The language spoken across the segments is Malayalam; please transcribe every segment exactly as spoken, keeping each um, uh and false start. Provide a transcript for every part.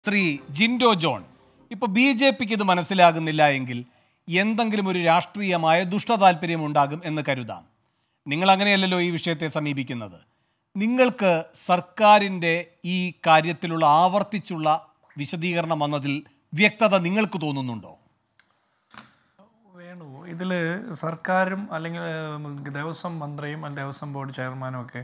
ശ്രീ ജിൻഡോ ജോൺ, ഇപ്പോൾ ബിജെപിക്ക് ഇത് മനസ്സിലാകുന്നില്ല എങ്കിൽ എന്തെങ്കിലും ഒരു രാഷ്ട്രീയമായ ദുഷ്ടതാല്പര്യം ഉണ്ടാകും എന്ന് കരുതാം. നിങ്ങൾ അങ്ങനെയല്ലല്ലോ ഈ വിഷയത്തെ സമീപിക്കുന്നത്. നിങ്ങൾക്ക് സർക്കാരിൻ്റെ ഈ കാര്യത്തിലുള്ള ആവർത്തിച്ചുള്ള വിശദീകരണം വന്നതിൽ വ്യക്തത നിങ്ങൾക്ക് തോന്നുന്നുണ്ടോ? വേണു, ഇതിൽ സർക്കാരും അല്ലെങ്കിൽ ദേവസ്വം മന്ത്രിയും ദേവസ്വം ബോർഡ് ചെയർമാനും ഒക്കെ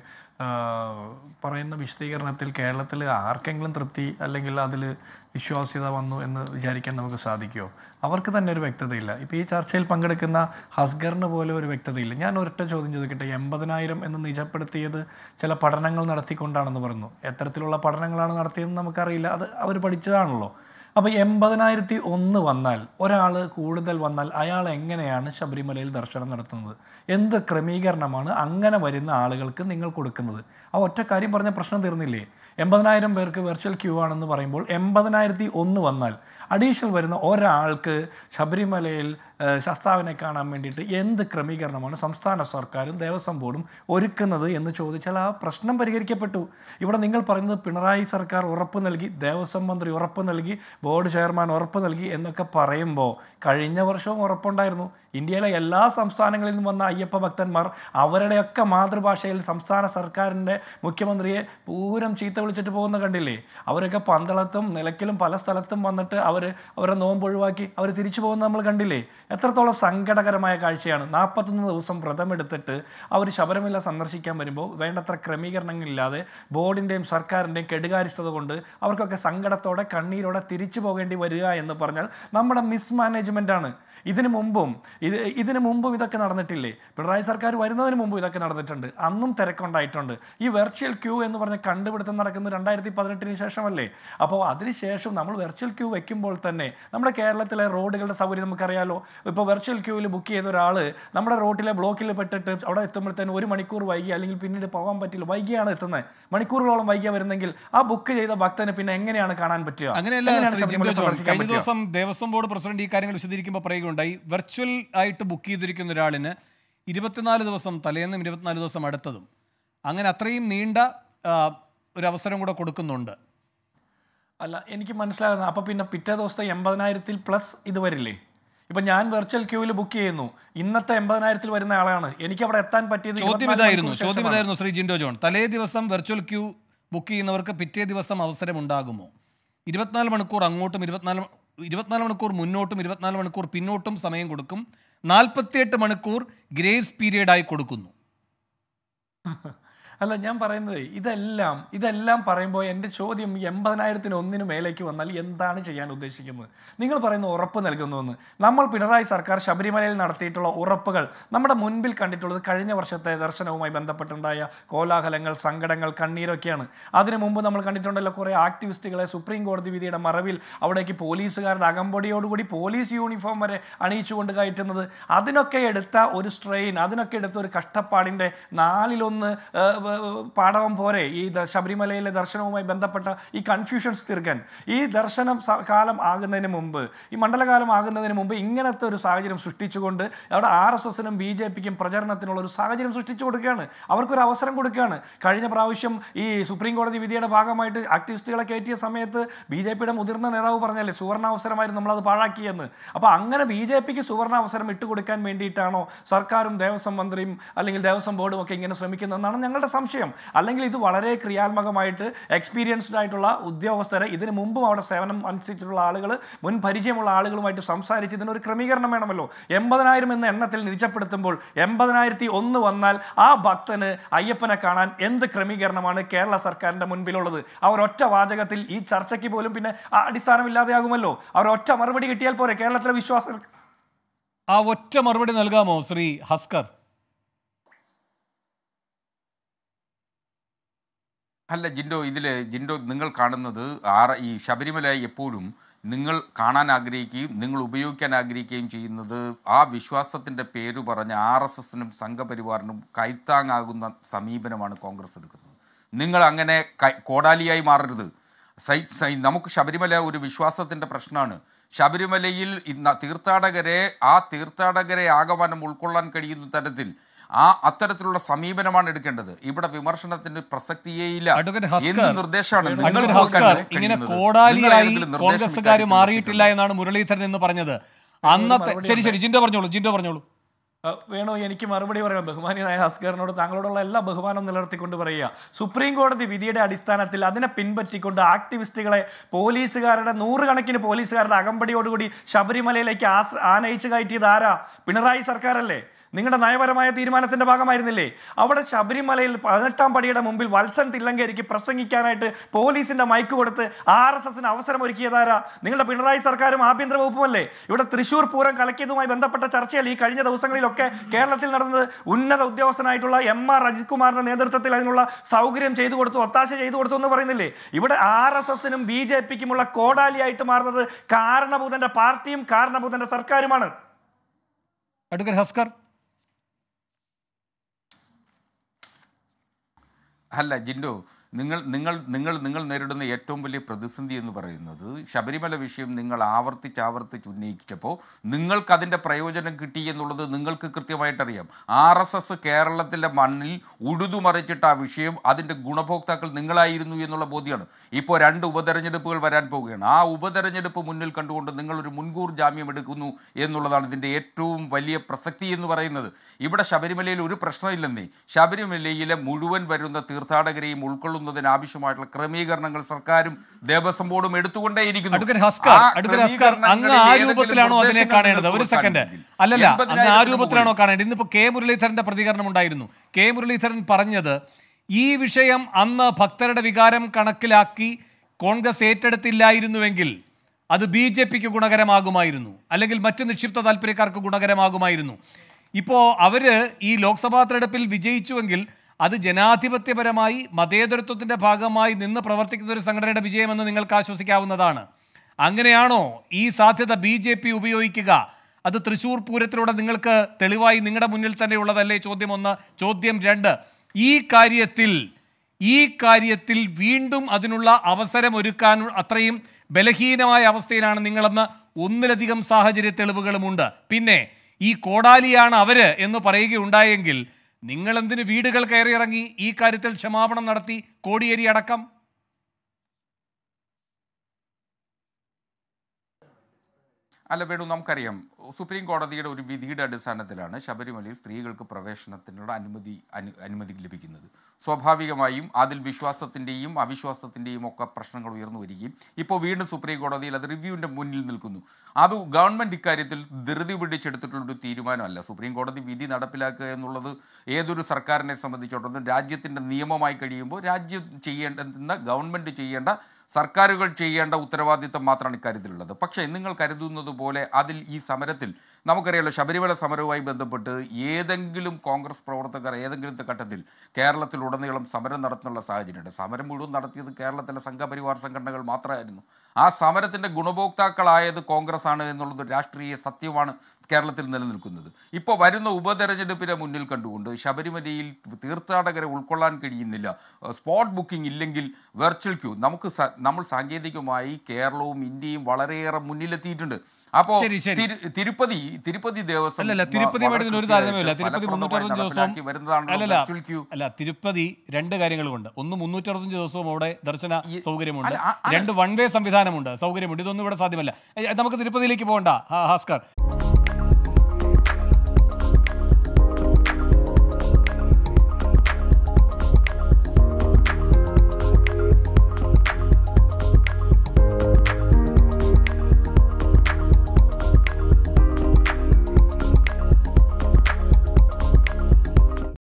പറയുന്ന വിശദീകരണത്തിൽ കേരളത്തിൽ ആർക്കെങ്കിലും തൃപ്തി അല്ലെങ്കിൽ അതിൽ വിശ്വാസ്യത വന്നു എന്ന് വിചാരിക്കാൻ നമുക്ക് സാധിക്കുമോ? അവർക്ക് തന്നെ ഒരു വ്യക്തതയില്ല. ഇപ്പോൾ ഈ ചർച്ചയിൽ പങ്കെടുക്കുന്ന ഹസ്കറിന് പോലെ ഒരു വ്യക്തതയില്ല. ഞാൻ ഒരൊറ്റ ചോദ്യം ചോദിക്കട്ടെ, എൺപതിനായിരം എന്ന് നിജപ്പെടുത്തിയത് ചില പഠനങ്ങൾ നടത്തിക്കൊണ്ടാണെന്ന് പറഞ്ഞു. എത്തരത്തിലുള്ള പഠനങ്ങളാണ് നടത്തിയതെന്ന് നമുക്കറിയില്ല, അത് അവർ പഠിച്ചതാണല്ലോ. അപ്പോൾ എൺപതിനായിരത്തി ഒന്ന് വന്നാൽ, ഒരാൾ കൂടുതൽ വന്നാൽ അയാൾ എങ്ങനെയാണ് ശബരിമലയിൽ ദർശനം നടത്തുന്നത്? എന്ത് ക്രമീകരണമാണ് അങ്ങനെ വരുന്ന ആളുകൾക്ക് നിങ്ങൾ കൊടുക്കുന്നത്? ആ ഒറ്റ കാര്യം പറഞ്ഞ പ്രശ്നം തീർന്നില്ലേ? എൺപതിനായിരം പേർക്ക് വെർച്വൽ ക്യൂ ആണെന്ന് പറയുമ്പോൾ എൺപതിനായിരത്തി ഒന്ന് വന്നാൽ അഡീഷണൽ വരുന്ന ഒരാൾക്ക് ശബരിമലയിൽ ശാസ്താവിനെ കാണാൻ വേണ്ടിയിട്ട് എന്ത് ക്രമീകരണമാണ് സംസ്ഥാന സർക്കാരും ദേവസ്വം ബോർഡും ഒരുക്കുന്നത് എന്ന് ചോദിച്ചാൽ ആ പ്രശ്നം പരിഹരിക്കപ്പെട്ടു. ഇവിടെ നിങ്ങൾ പറയുന്നത് പിണറായി സർക്കാർ ഉറപ്പ് നൽകി, ദേവസ്വം മന്ത്രി ഉറപ്പ് നൽകി, ബോർഡ് ചെയർമാൻ ഉറപ്പ് നൽകി എന്നൊക്കെ പറയുമ്പോൾ കഴിഞ്ഞ വർഷവും ഉറപ്പുണ്ടായിരുന്നു. ഇന്ത്യയിലെ എല്ലാ സംസ്ഥാനങ്ങളിൽ നിന്നും വന്ന അയ്യപ്പ ഭക്തന്മാർ അവരുടെയൊക്കെ മാതൃഭാഷയിൽ സംസ്ഥാന സർക്കാരിൻ്റെ മുഖ്യമന്ത്രിയെ പൂരം ചീത്ത വിളിച്ചിട്ട് പോകുന്ന കണ്ടില്ലേ? അവരൊക്കെ പന്തളത്തും നിലയ്ക്കലും പല സ്ഥലത്തും വന്നിട്ട് അവർ അവരുടെ നോമ്പ് ഒഴിവാക്കി അവർ തിരിച്ചു പോകുന്നത് നമ്മൾ കണ്ടില്ലേ? എത്രത്തോളം സങ്കടകരമായ കാഴ്ചയാണ്. നാൽപ്പത്തൊന്ന് ദിവസം വ്രതമെടുത്തിട്ട് അവർ ശബരിമല സന്ദർശിക്കാൻ വരുമ്പോൾ വേണ്ടത്ര ക്രമീകരണങ്ങളില്ലാതെ ബോർഡിൻ്റെയും സർക്കാരിൻ്റെയും കെടുകാര്യസ്ഥത കൊണ്ട് അവർക്കൊക്കെ സങ്കടത്തോടെ കണ്ണീരോടെ തിരിച്ചു പോകേണ്ടി വരിക എന്ന് പറഞ്ഞാൽ നമ്മുടെ മിസ്മാനേജ്മെൻ്റാണ്. ഇതിനു മുമ്പും ഇത് ഇതിനു മുമ്പും ഇതൊക്കെ നടന്നിട്ടില്ലേ? പിണറായി സർക്കാർ വരുന്നതിന് മുമ്പും ഇതൊക്കെ നടന്നിട്ടുണ്ട്. അന്നും തിരക്കുണ്ടായിട്ടുണ്ട്. ഈ വെർച്വൽ ക്യൂ എന്ന് പറഞ്ഞ കണ്ടുപിടുത്തം നടക്കുന്നത് രണ്ടായിരത്തി പതിനെട്ടിന് ശേഷമല്ലേ? അപ്പോൾ അതിനുശേഷം നമ്മൾ വെർച്വൽ ക്യൂ വെക്കുമ്പോൾ തന്നെ നമ്മുടെ കേരളത്തിലെ റോഡുകളുടെ സൗകര്യം നമുക്കറിയാലോ. ഇപ്പോൾ വെർച്വൽ ക്യൂവിൽ ബുക്ക് ചെയ്ത ഒരാൾ നമ്മുടെ റോഡിലെ ബ്ലോക്കിൽ പെട്ടിട്ട് അവിടെ എത്തുമ്പോഴത്തേന് ഒരു മണിക്കൂർ വൈകി അല്ലെങ്കിൽ പിന്നീട് പോകാൻ പറ്റില്ല, വൈകിയാണ് എത്തുന്നത്, മണിക്കൂറുകളോളം വൈകിയ വരുന്നെങ്കിൽ ആ ബുക്ക് ചെയ്ത ഭക്തന് പിന്നെ എങ്ങനെയാണ് കാണാൻ പറ്റുക? കഴിഞ്ഞ ദിവസം ദേവസ്വം ബോർഡ് പ്രസിഡന്റ് ഈ കാര്യങ്ങൾ വിശദീകരിക്കുമ്പോൾ പറയുകയുണ്ടായി, വെർച്വൽ ആയിട്ട് ബുക്ക് ചെയ്തിരിക്കുന്ന ഒരാളിന് ഇരുപത്തിനാല് ദിവസം തലേന്നും ഇരുപത്തിനാല് ദിവസം അടുത്തതും അങ്ങനെ അത്രയും നീണ്ട ഒരു അവസരം കൂടെ കൊടുക്കുന്നുണ്ട്. അല്ല, എനിക്ക് മനസ്സിലാകുന്നത് അപ്പോൾ പിന്നെ പിറ്റേ ദിവസത്തെ എൺപതിനായിരത്തിൽ പ്ലസ് ഇത് വരില്ലേ? ഇപ്പം ഞാൻ വെർച്വൽ ക്യൂവിൽ ബുക്ക് ചെയ്യുന്നു, ഇന്നത്തെ എൺപതിനായിരത്തിൽ വരുന്ന ആളാണ്, എനിക്ക് അവിടെ എത്താൻ പറ്റിയത്. ചോദ്യം ഇതായിരുന്നു ചോദ്യം ഇതായിരുന്നു ശ്രീ ജിൻഡോ ജോൺ, തലേ ദിവസം വെർച്വൽ ക്യൂ ബുക്ക് ചെയ്യുന്നവർക്ക് പിറ്റേ ദിവസം അവസരം ഉണ്ടാകുമോ? ഇരുപത്തിനാല് മണിക്കൂർ അങ്ങോട്ടും ഇരുപത്തിനാല് ഇരുപത്തിനാല് മണിക്കൂർ മുന്നോട്ടും ഇരുപത്തിനാല് മണിക്കൂർ പിന്നോട്ടും സമയം കൊടുക്കും, നാൽപ്പത്തിയെട്ട് മണിക്കൂർ ഗ്രേസ് പീരിയഡായി കൊടുക്കുന്നു. അല്ല, ഞാൻ പറയുന്നത് ഇതെല്ലാം ഇതെല്ലാം പറയുമ്പോൾ എൻ്റെ ചോദ്യം എൺപതിനായിരത്തിന് ഒന്നിന് മേലേക്ക് വന്നാൽ എന്താണ് ചെയ്യാൻ ഉദ്ദേശിക്കുന്നത്? നിങ്ങൾ പറയുന്ന ഉറപ്പ് നൽകുന്നുവെന്ന്. നമ്മൾ പിണറായി സർക്കാർ ശബരിമലയിൽ നടത്തിയിട്ടുള്ള ഉറപ്പുകൾ നമ്മുടെ മുൻപിൽ കണ്ടിട്ടുള്ളത് കഴിഞ്ഞ വർഷത്തെ ദർശനവുമായി ബന്ധപ്പെട്ടുണ്ടായ കോലാഹലങ്ങൾ, സങ്കടങ്ങൾ, കണ്ണീരൊക്കെയാണ്. അതിനു മുമ്പ് നമ്മൾ കണ്ടിട്ടുണ്ടല്ലോ കുറേ ആക്ടിവിസ്റ്റുകളെ സുപ്രീം കോടതി വിധിയുടെ മറവിൽ അവിടേക്ക് പോലീസുകാരുടെ അകമ്പടിയോടുകൂടി പോലീസ് യൂണിഫോം വരെ അണിയിച്ചുകൊണ്ട് കയറ്റുന്നത്. അതിനൊക്കെ എടുത്ത ഒരു സ്ട്രെയിൻ, അതിനൊക്കെ എടുത്ത ഒരു കഷ്ടപ്പാടിൻ്റെ നാലിലൊന്ന് പാഠവും പോരെ ഈ ശബരിമലയിലെ ദർശനവുമായി ബന്ധപ്പെട്ട ഈ കൺഫ്യൂഷൻസ് തീർക്കാൻ? ഈ ദർശനം കാലം ആകുന്നതിന് മുമ്പ്, ഈ മണ്ഡലകാലം ആകുന്നതിന് മുമ്പ് ഇങ്ങനത്തെ ഒരു സാഹചര്യം സൃഷ്ടിച്ചുകൊണ്ട് അവിടെ ആർ എസ് എസിനും ബി ജെ പിക്കും പ്രചരണത്തിനുള്ള ഒരു സാഹചര്യം സൃഷ്ടിച്ചു കൊടുക്കുകയാണ്, അവർക്കൊരു അവസരം കൊടുക്കുകയാണ്. കഴിഞ്ഞ പ്രാവശ്യം ഈ സുപ്രീം കോടതി വിധിയുടെ ഭാഗമായിട്ട് ആക്ടിവിസ്റ്റുകളെ കയറ്റിയ സമയത്ത് ബി ജെ പിയുടെ മുതിർന്ന നേതാവ് പറഞ്ഞല്ലേ സുവർണാവസരമായിരുന്നു, നമ്മളത് പാഴാക്കിയെന്ന്. അപ്പോൾ അങ്ങനെ ബി ജെ പിക്ക് സുവർണാവസരം ഇട്ടുകൊടുക്കാൻ വേണ്ടിയിട്ടാണോ സർക്കാരും ദേവസ്വം മന്ത്രിയും അല്ലെങ്കിൽ ദേവസ്വം ബോർഡും ഒക്കെ ഇങ്ങനെ ശ്രമിക്കുന്നതെന്നാണ് ഞങ്ങളുടെ സംശയം. അല്ലെങ്കിൽ ഇത് വളരെ ക്രിയാത്മകമായിട്ട് എക്സ്പീരിയൻസ്ഡ് ആയിട്ടുള്ള ഉദ്യോഗസ്ഥരെ, ഇതിനു മുമ്പും അവിടെ സേവനം അനുസരിച്ചിട്ടുള്ള ആളുകൾ, മുൻ പരിചയമുള്ള ആളുകളുമായിട്ട് സംസാരിച്ച് ഇതിനൊരു ക്രമീകരണം വേണമല്ലോ. എൺപതിനായിരം എന്ന എണ്ണത്തിൽ നിജപ്പെടുത്തുമ്പോൾ എൺപതിനായിരത്തി ഒന്ന് വന്നാൽ ആ ഭക്തന് അയ്യപ്പനെ കാണാൻ എന്ത് ക്രമീകരണമാണ് കേരള സർക്കാരിൻ്റെ മുൻപിലുള്ളത്? ആ ഒരൊറ്റ വാചകത്തിൽ ഈ ചർച്ചയ്ക്ക് പോലും പിന്നെ അടിസ്ഥാനമില്ലാതെയാകുമല്ലോ. ആ ഒരൊറ്റ മറുപടി കിട്ടിയാൽ പോരെ കേരളത്തിലെ വിശ്വാസം? ആ ഒറ്റ മറുപടി നൽകാമോ ശ്രീ ഹസ്കർ? അല്ല ജിൻഡോ, ഇതിൽ ജിൻഡോ നിങ്ങൾ കാണുന്നത് ആറ് ഈ ശബരിമല എപ്പോഴും നിങ്ങൾ കാണാൻ ആഗ്രഹിക്കുകയും നിങ്ങൾ ഉപയോഗിക്കാൻ ആഗ്രഹിക്കുകയും ചെയ്യുന്നത് ആ വിശ്വാസത്തിൻ്റെ പേര് പറഞ്ഞ് ആർ എസ് എസിനും സംഘപരിവാറിനും കൈത്താങ്ങാകുന്ന സമീപനമാണ് കോൺഗ്രസ് എടുക്കുന്നത്. നിങ്ങൾ അങ്ങനെ കോടാലിയായി മാറരുത്. സൈ സൈ നമുക്ക് ശബരിമല ഒരു വിശ്വാസത്തിൻ്റെ പ്രശ്നമാണ്. ശബരിമലയിൽ ഇന്ന് തീർത്ഥാടകരെ ആ തീർത്ഥാടകരെ ആകമാനം ഉൾക്കൊള്ളാൻ കഴിയുന്ന തരത്തിൽ ആ അത്തരത്തിലുള്ള സമീപനമാണ് എടുക്കേണ്ടത്. ഇവിടെ വിമർശനത്തിന് പ്രസക്തിയേയില്ല. എന്ത് നിർദ്ദേശമാണ് ഇങ്ങനെ കോടാലിയായി കോൺഗ്രസ്സുകാർ മാറിയിട്ടില്ല എന്നാണ് മുരളീധരൻ എന്ന് പറഞ്ഞത്. അന്നത്തെ ശരി ശരി ജിൻഡോ പറഞ്ഞോളൂ ജിൻഡോ പറഞ്ഞോളൂ. വേണോ എനിക്ക് മറുപടി പറയാം. ബഹുമാനിയായ ഹസ്കറിനോട് താങ്കളോടുള്ള എല്ലാ ബഹുമാനം നിലനിർത്തിക്കൊണ്ട് പറയുക, സുപ്രീം കോടതി വിധിയുടെ അടിസ്ഥാനത്തിൽ അതിനെ പിൻപറ്റിക്കൊണ്ട് ആക്ടിവിസ്റ്റുകളെ പോലീസുകാരുടെ നൂറുകണക്കിന് പോലീസുകാരുടെ അകമ്പടിയോടുകൂടി ശബരിമലയിലേക്ക് ആനയിച്ചു കയറ്റിയത് ആരാ? പിണറായി സർക്കാരല്ലേ? നിങ്ങളുടെ നയപരമായ തീരുമാനത്തിന്റെ ഭാഗമായിരുന്നില്ലേ? അവിടെ ശബരിമലയിൽ പതിനെട്ടാം പടിയുടെ മുമ്പിൽ വത്സൻ തില്ലങ്കേരിക്ക് പ്രസംഗിക്കാനായിട്ട് പോലീസിന്റെ മൈക്ക് കൊടുത്ത് ആർ എസ് എസിന് അവസരം ഒരുക്കിയതാരാ? നിങ്ങളുടെ പിണറായി സർക്കാരും ആഭ്യന്തര വകുപ്പുമല്ലേ? ഇവിടെ തൃശ്ശൂർ പൂരം കലക്കിയതുമായി ബന്ധപ്പെട്ട ചർച്ചയിൽ ഈ കഴിഞ്ഞ ദിവസങ്ങളിലൊക്കെ കേരളത്തിൽ നടന്നത് ഉന്നത ഉദ്യോഗസ്ഥനായിട്ടുള്ള എം ആർ അജിത് കുമാറിന്റെ നേതൃത്വത്തിൽ അതിനുള്ള സൗകര്യം ചെയ്തു കൊടുത്തു, ഒത്താശ ചെയ്തു കൊടുത്തു എന്ന് പറയുന്നില്ലേ? ഇവിടെ ആർ എസ് എസിനും ബി ജെ പിക്കുമുള്ള കോടാലിയായിട്ട് മാറുന്നത് കാരണഭൂതന്റെ പാർട്ടിയും കാരണഭൂതന്റെ സർക്കാരുമാണ്. അഡ്വക്കേറ്റ് ഹസ്കർ. അല്ല ജിൻഡോ, നിങ്ങൾ നിങ്ങൾ നിങ്ങൾ നിങ്ങൾ നേരിടുന്ന ഏറ്റവും വലിയ പ്രതിസന്ധി എന്ന് പറയുന്നത് ശബരിമല വിഷയം നിങ്ങൾ ആവർത്തിച്ച് ആവർത്തിച്ച് ഉന്നയിച്ചപ്പോൾ നിങ്ങൾക്കതിൻ്റെ പ്രയോജനം കിട്ടി എന്നുള്ളത് നിങ്ങൾക്ക് കൃത്യമായിട്ടറിയാം. ആർ എസ് എസ് കേരളത്തിലെ മണ്ണിൽ ഉഴുതുമറിച്ചിട്ട് ആ വിഷയം അതിൻ്റെ ഗുണഭോക്താക്കൾ നിങ്ങളായിരുന്നു എന്നുള്ള ബോധ്യമാണ്. ഇപ്പോൾ രണ്ട് ഉപതെരഞ്ഞെടുപ്പുകൾ വരാൻ പോവുകയാണ്. ആ ഉപതെരഞ്ഞെടുപ്പ് മുന്നിൽ കണ്ടുകൊണ്ട് നിങ്ങളൊരു മുൻകൂർ ജാമ്യം എടുക്കുന്നു എന്നുള്ളതാണ് ഇതിൻ്റെ ഏറ്റവും വലിയ പ്രസക്തി എന്ന് പറയുന്നത്. ഇവിടെ ശബരിമലയിൽ ഒരു പ്രശ്നമില്ലെന്നേ. ശബരിമലയിലെ മുഴുവൻ വരുന്ന തീർത്ഥാടകരെയും ഉൾക്കൊള്ളുന്ന ആവശ്യമായിട്ടുള്ള ക്രമീകരണങ്ങൾ സർക്കാരും ദേവസ്വം ബോർഡും എടുത്തുകൊണ്ടേയിരിക്കുന്നു. അങ്ങ് ആ രൂപത്തിലാണോ അതിനെ കാണേണ്ടത്? ഒരു സെക്കൻഡ്, അല്ലല്ല, അങ്ങ് ആ രൂപത്തിലാണോ കാണേണ്ടത്? ഇന്നിപ്പോ കെ മുരളീധരന്റെ പ്രതികരണം ഉണ്ടായിരുന്നു. കെ മുരളീധരൻ പറഞ്ഞത് ഈ വിഷയം അന്ന് ഭക്തരുടെ വികാരം കണക്കിലാക്കി കോൺഗ്രസ് ഏറ്റെടുത്തില്ലായിരുന്നുവെങ്കിൽ അത് ബി ജെ പിക്ക് ഗുണകരമാകുമായിരുന്നു, അല്ലെങ്കിൽ മറ്റ് നിക്ഷിപ്ത താല്പര്യക്കാർക്ക് ഗുണകരമാകുമായിരുന്നു. ഇപ്പോൾ അവര് ഈ ലോക്സഭാ തെരഞ്ഞെടുപ്പിൽ വിജയിച്ചുവെങ്കിൽ അത് ജനാധിപത്യപരമായി മതേതരത്വത്തിൻ്റെ ഭാഗമായി നിന്ന് പ്രവർത്തിക്കുന്ന ഒരു സംഘടനയുടെ വിജയമെന്ന് നിങ്ങൾക്ക് ആശ്വസിക്കാവുന്നതാണ്. അങ്ങനെയാണോ ഈ സാധ്യത ബി ജെ പി ഉപയോഗിക്കുക? അത് തൃശ്ശൂർ പൂരത്തിലൂടെ നിങ്ങൾക്ക് തെളിവായി നിങ്ങളുടെ മുന്നിൽ തന്നെ ഉള്ളതല്ലേ? ചോദ്യം ഒന്ന്. ചോദ്യം രണ്ട്, ഈ കാര്യത്തിൽ ഈ കാര്യത്തിൽ വീണ്ടും അതിനുള്ള അവസരം ഒരുക്കാൻ അത്രയും ബലഹീനമായ അവസ്ഥയിലാണ് നിങ്ങളെന്ന് ഒന്നിലധികം സാഹചര്യ തെളിവുകളുമുണ്ട്. പിന്നെ ഈ കോടാലിയാണ് അവര് എന്ന് പറയുകയുണ്ടായെങ്കിൽ നിങ്ങൾ എന്തിന് വീടുകൾ കയറിയിറങ്ങി ഈ കാര്യത്തിൽ ക്ഷമാപണം നടത്തി കോടിയേരി അടക്കം? അല്ല വേണു, നമുക്കറിയാം സുപ്രീം കോടതിയുടെ ഒരു വിധിയുടെ അടിസ്ഥാനത്തിലാണ് ശബരിമലയിൽ സ്ത്രീകൾക്ക് പ്രവേശനത്തിനുള്ള അനുമതി അനു അനുമതി ലഭിക്കുന്നത്. സ്വാഭാവികമായും അതിൽ വിശ്വാസത്തിൻ്റെയും അവിശ്വാസത്തിൻ്റെയും ഒക്കെ പ്രശ്നങ്ങൾ ഉയർന്നു വരികയും ഇപ്പോൾ വീണ്ടും സുപ്രീം കോടതിയിൽ അത് റിവ്യൂവിൻ്റെ മുന്നിൽ നിൽക്കുന്നു. അത് ഗവൺമെൻറ് ഇക്കാര്യത്തിൽ ധൃതി പിടിച്ചെടുത്തിട്ടുള്ളൊരു തീരുമാനമല്ല. സുപ്രീം കോടതി വിധി നടപ്പിലാക്കുക എന്നുള്ളത് ഏതൊരു സർക്കാരിനെ സംബന്ധിച്ചിടത്തോളം രാജ്യത്തിൻ്റെ നിയമമായി കഴിയുമ്പോൾ രാജ്യം ചെയ്യേണ്ടുന്ന ഗവൺമെൻറ് ചെയ്യേണ്ട സർക്കാരുകൾ ചെയ്യേണ്ട ഉത്തരവാദിത്തം മാത്രമാണ് ഇക്കാര്യത്തിലുള്ളത്. പക്ഷേ നിങ്ങൾ കരുതുന്നത് പോലെ അതിൽ ഈ സമരത്തിൽ നമുക്കറിയാമല്ലോ, ശബരിമല സമരവുമായി ബന്ധപ്പെട്ട് ഏതെങ്കിലും കോൺഗ്രസ് പ്രവർത്തകർ ഏതെങ്കിലും ഘട്ടത്തിൽ കേരളത്തിലുടനീളം സമരം നടത്തുന്നുള്ള സാഹചര്യമുണ്ട്. സമരം മുഴുവൻ നടത്തിയത് കേരളത്തിലെ സംഘപരിവാർ സംഘടനകൾ മാത്രമായിരുന്നു. ആ സമരത്തിൻ്റെ ഗുണഭോക്താക്കളായത് കോൺഗ്രസ് ആണ് എന്നുള്ളത് രാഷ്ട്രീയ സത്യമാണ് കേരളത്തിൽ നിലനിൽക്കുന്നത്. ഇപ്പോൾ വരുന്ന ഉപതെരഞ്ഞെടുപ്പിനെ മുന്നിൽ കണ്ടുകൊണ്ട് ശബരിമലയിൽ തീർത്ഥാടകരെ ഉൾക്കൊള്ളാൻ കഴിയുന്നില്ല, സ്പോട്ട് ബുക്കിംഗ് ഇല്ലെങ്കിൽ വെർച്വൽ ക്യൂ, നമുക്ക് നമ്മൾ സാങ്കേതികമായി കേരളവും ഇന്ത്യയും വളരെയേറെ മുന്നിലെത്തിയിട്ടുണ്ട്. അപ്പോ തിരുപ്പതി തിരുപ്പതി ദേവസ്വം അല്ല തിരുപ്പതിയുമായിട്ട് ഒരു താരതമ്യമില്ല. തിരുപ്പതി മുന്നൂറ്ററുപത്തഞ്ച് ദിവസവും അല്ല തിരുപ്പതി രണ്ട് കാര്യങ്ങൾ കൊണ്ട്. ഒന്ന്, മുന്നൂറ്ററുപത്തഞ്ച് ദിവസവും അവിടെ ദർശന സൗകര്യമുണ്ട്. രണ്ട്, വൺ വേ സംവിധാനമുണ്ട്, സൗകര്യമുണ്ട്. ഇതൊന്നും ഇവിടെ സാധ്യമല്ല. നമുക്ക് തിരുപ്പതിയിലേക്ക് പോകണ്ട. ഹാസ്കർ.